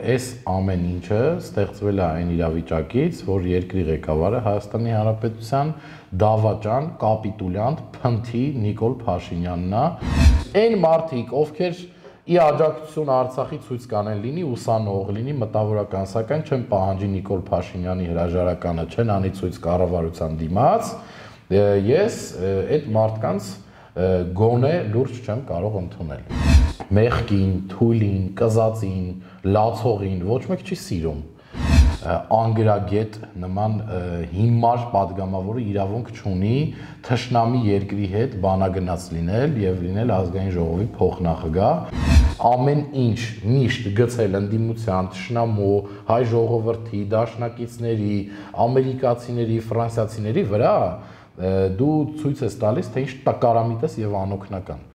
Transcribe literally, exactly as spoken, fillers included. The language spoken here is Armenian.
Այս ամեն ինչը ստեղծվել է այն իրավիճակից, որ երկրի ղեկավարը Հայաստանի Հանրապետության դավաճան, կապիտուլյանտ, փնթի Նիկոլ Փաշինյանն է։ Այն մարդիկ, ովքեր ի աջակցություն Արցախի ցույց կանեն լինի, ուսանող լինի, մտավորական, սակայն չեն պահանջի Նիկոլ Փաշինյանի հրաժարականը, չեն անի ցույց կառավարության դիմաց, ես այդ մարդկանց գոնե լուրջ չեմ կարող ընդունել։ Մեղքին, թույլին, կզածին, լացողին ոչ մեկ չի սիրում։ Անգրագետ նման հիմար падգամավորը իրավունք չունի թշնամի երկրի հետ բանագնաց լինել եւ լինել ազգային ժողովի փոխնախագահ։ Ամեն ինչ միշտ գցել ընդդիմության, թշնամու, հայ ժողովրդի, դաշնակիցների, ամերիկացիների, ֆրանսիացիների վրա դու ցույց ես տալիս, թե ինչ տկարամիտ ես եւ անօգնական։